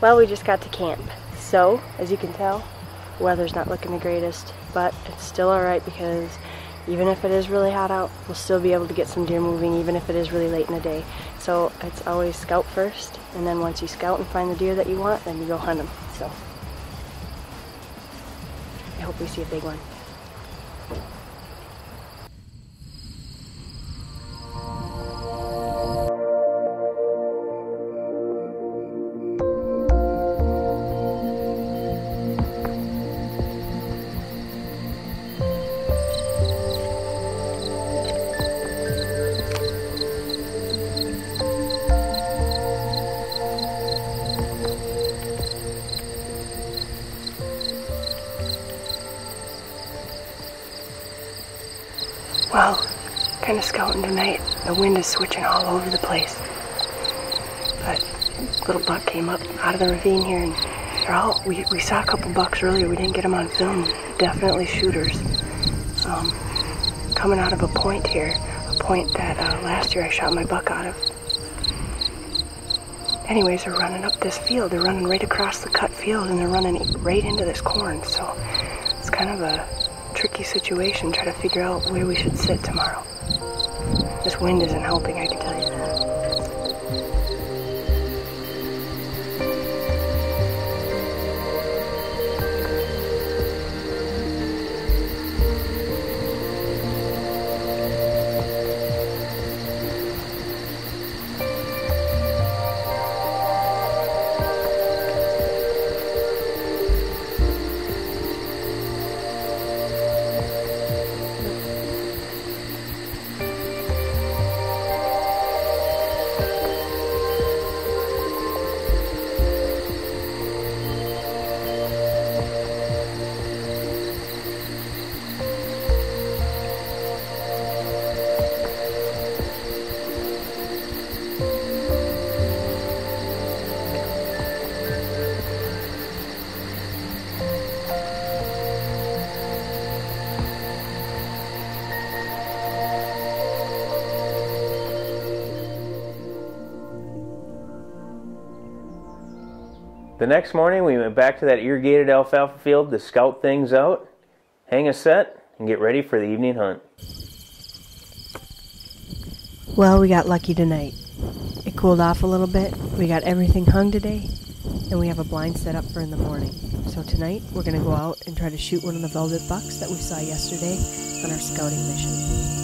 Well, we just got to camp. So, as you can tell, weather's not looking the greatest, but it's still alright because even if it is really hot out, we'll still be able to get some deer moving even if it is really late in the day. So it's always scout first, and then once you scout and find the deer that you want, then you go hunt them. So I hope we see a big one. Well, kind of scouting tonight. The wind is switching all over the place. But little buck came up out of the ravine here, and we saw a couple bucks earlier. We didn't get them on film. Definitely shooters. Coming out of a point here, a point that last year I shot my buck out of. Anyways, they're running up this field. They're running right across the cut field, and they're running right into this corn. So it's kind of a tricky situation, try to figure out where we should sit tomorrow. This wind isn't helping, I can tell you that. The next morning we went back to that irrigated alfalfa field to scout things out, hang a set, and get ready for the evening hunt. Well, we got lucky tonight. It cooled off a little bit, we got everything hung today, and we have a blind set up for in the morning. So tonight we're going to go out and try to shoot one of the velvet bucks that we saw yesterday on our scouting mission.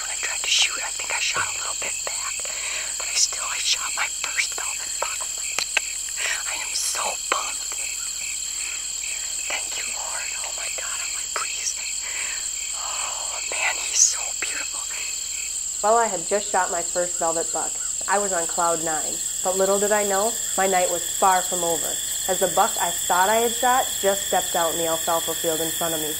when I tried to shoot. I think I shot a little bit back, but I shot my first velvet buck. I am so pumped. Thank you, Lord. Oh my God, I'm like, please. Oh man, he's so beautiful. Well, I had just shot my first velvet buck. I was on cloud 9, but little did I know, my night was far from over, as the buck I thought I had shot just stepped out in the alfalfa field in front of me.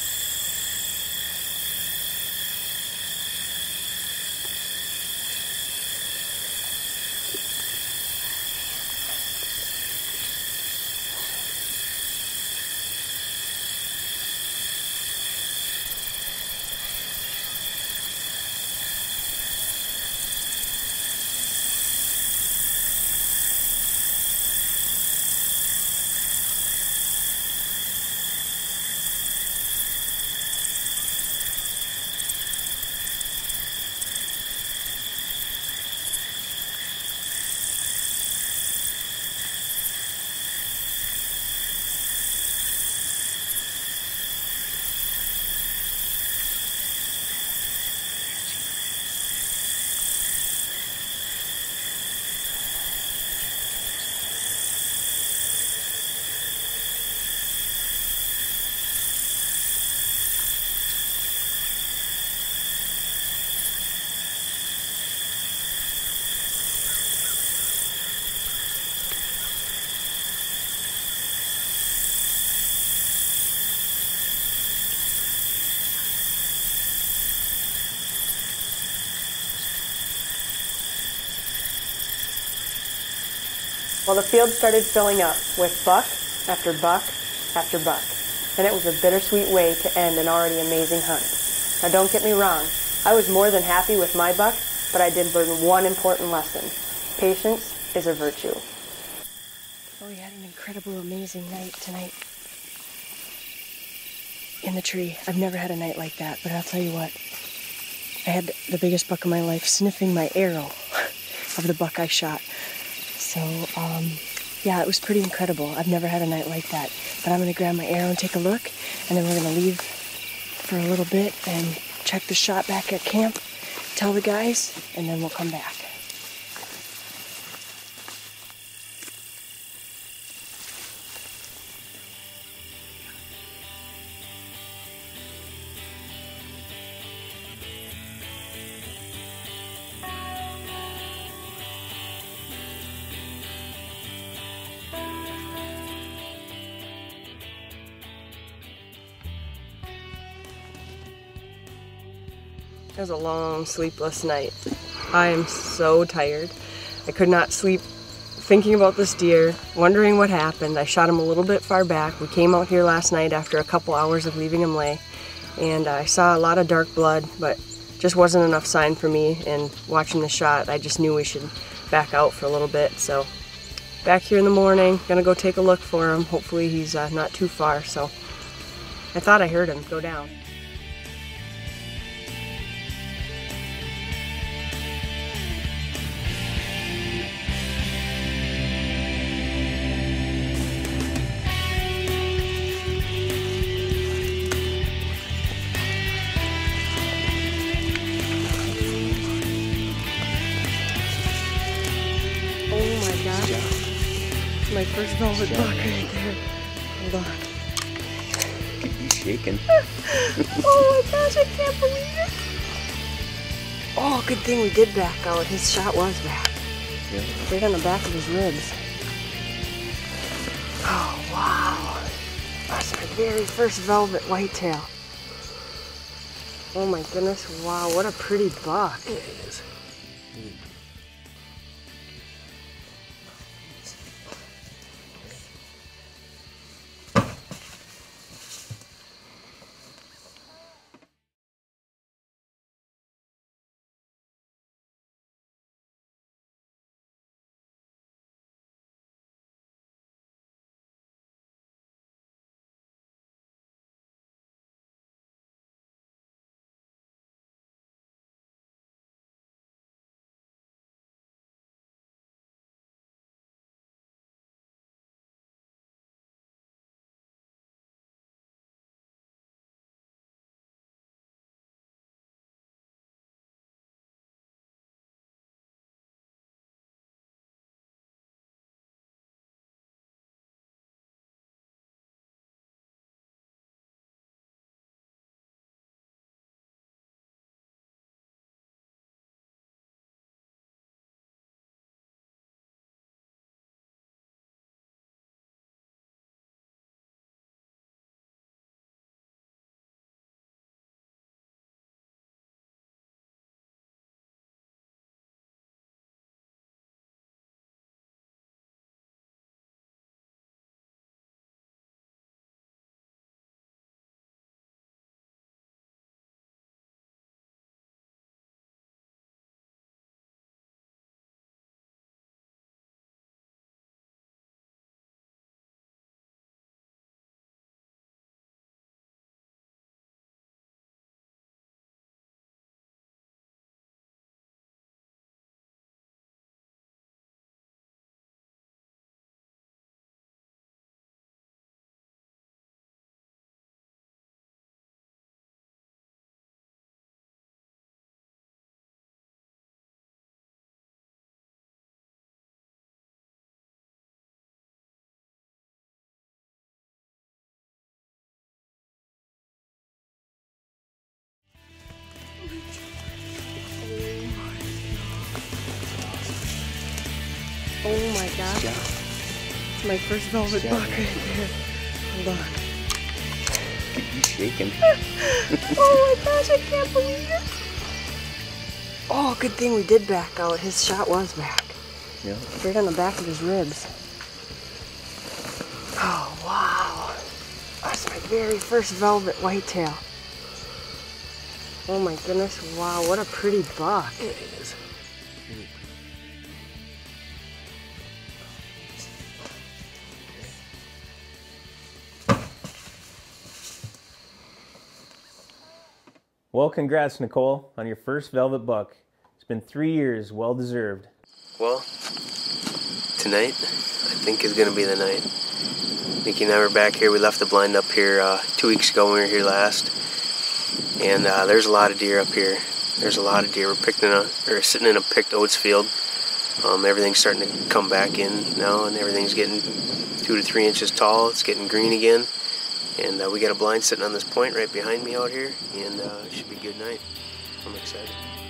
Well, the field started filling up with buck after buck after buck, and it was a bittersweet way to end an already amazing hunt. Now, don't get me wrong, I was more than happy with my buck, but I did learn one important lesson. Patience is a virtue. Oh, we had an incredible, amazing night tonight in the tree. I've never had a night like that, but I'll tell you what, I had the biggest buck of my life sniffing my arrow of the buck I shot. So, yeah, it was pretty incredible. I've never had a night like that. But I'm going to grab my arrow and take a look, and then we're going to leave for a little bit and check the shot back at camp, tell the guys, and then we'll come back. It was a long, sleepless night. I am so tired. I could not sleep thinking about this deer, wondering what happened. I shot him a little bit far back. We came out here last night after a couple hours of leaving him lay, and I saw a lot of dark blood, but just wasn't enough sign for me. And watching the shot, I just knew we should back out for a little bit. So back here in the morning, gonna go take a look for him. Hopefully he's not too far. So I thought I heard him go down. My first velvet buck right there. Hold on. He's shaking. Oh my gosh, I can't believe it. Oh, good thing we did back out. His shot was back. Yeah. Right on the back of his ribs. Oh, wow. That's my very first velvet whitetail. Oh my goodness, wow, what a pretty buck. It is. job. It's my first velvet buck right there. Hold on. He's shaking. Oh my gosh, I can't believe it. Oh, good thing we did back out. His shot was back. Yeah. Right on the back of his ribs. Oh, wow. That's my very first velvet whitetail. Oh my goodness, wow, what a pretty buck. It is. Well, congrats, Nicole, on your first velvet buck. It's been 3 years, well deserved. Well, tonight, I think is going to be the night. Nikki and I were back here. We left the blind up here 2 weeks ago when we were here last. And there's a lot of deer up here. There's a lot of deer. We're sitting in a picked oats field. Everything's starting to come back in now, and everything's getting 2 to 3 inches tall. It's getting green again. And we got a blind sitting on this point right behind me out here, and it should be a good night. I'm excited.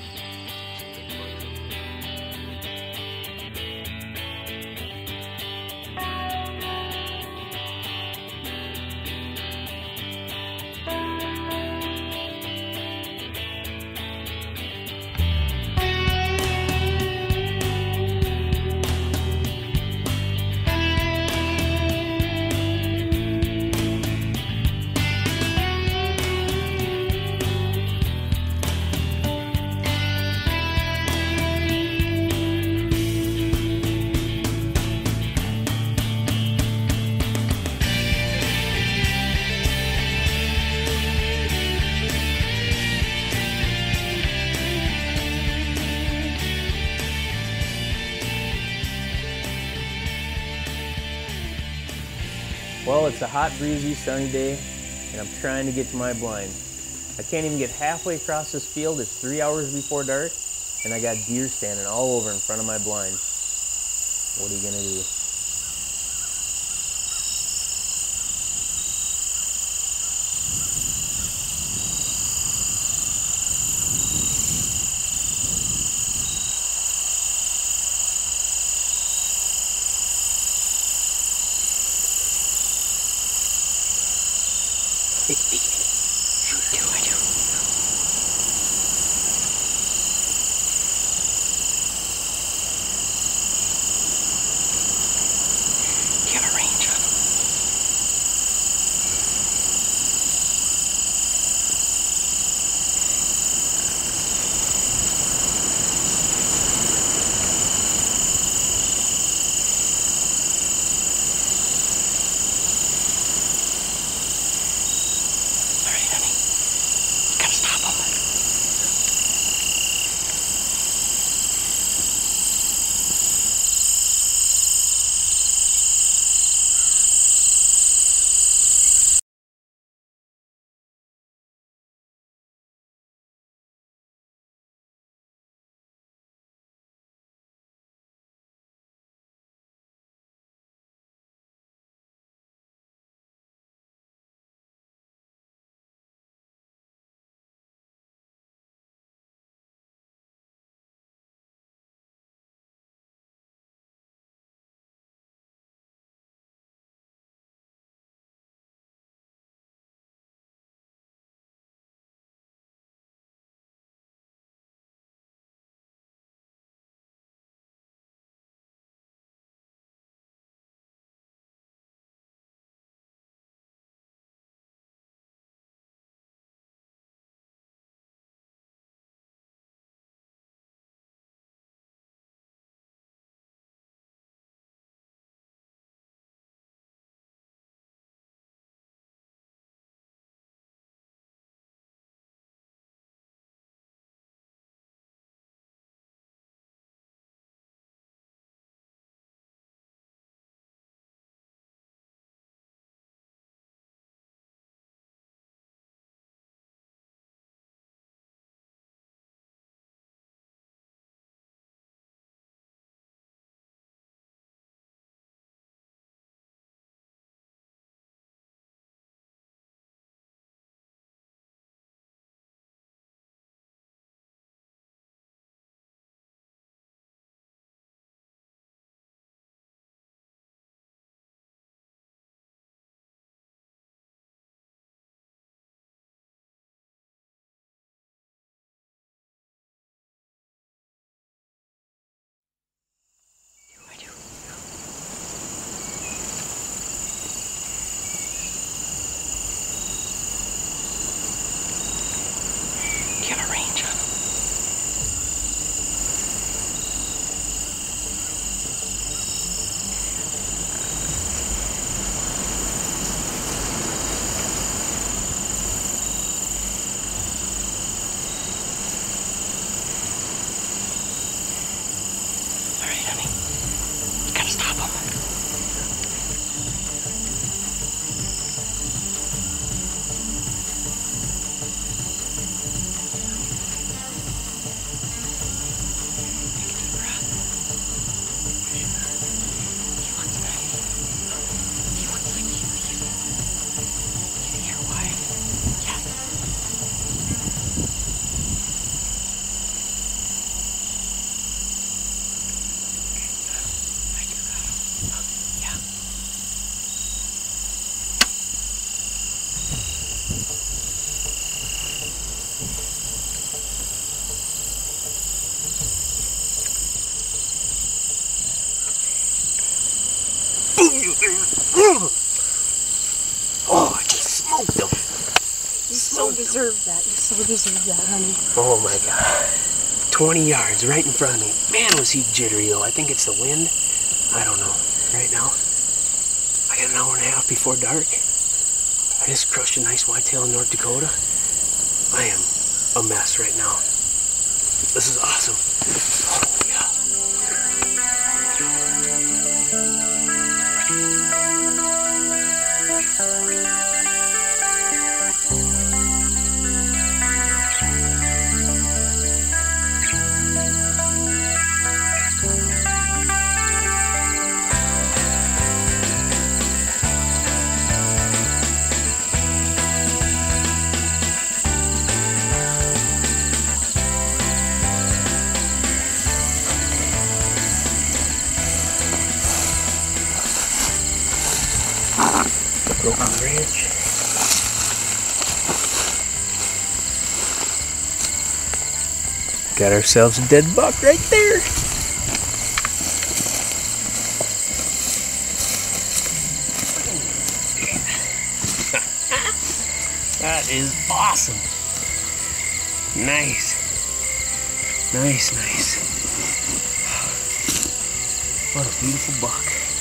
Well, it's a hot, breezy, sunny day, and I'm trying to get to my blind. I can't even get halfway across this field. It's 3 hours before dark, and I got deer standing all over in front of my blind. What are you gonna do? I do. Do you have a range on him? All right, honey. Oh, I just smoked him. You so deserve that. You so deserve that, honey. Oh my God. 20 yards right in front of me. Man, was he jittery though. I think it's the wind. I don't know. Right now, I got an hour and a half before dark. I just crushed a nice whitetail in North Dakota. I am a mess right now. This is awesome. Oh, yeah. Broken branch. Got ourselves a dead buck right there. That is awesome. Nice. Nice, nice. What a beautiful buck.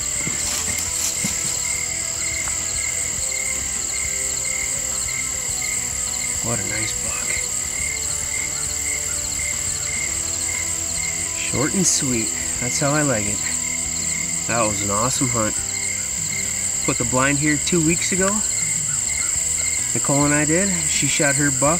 What a nice buck. Short and sweet. That's how I like it. That was an awesome hunt. Put the blind here 2 weeks ago. Nicole and I did. She shot her buck.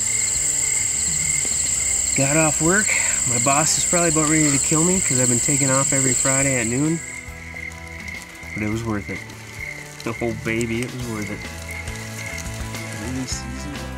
Got off work. My boss is probably about ready to kill me because I've been taking off every Friday at noon. But it was worth it. Oh baby, it was worth it. Early season.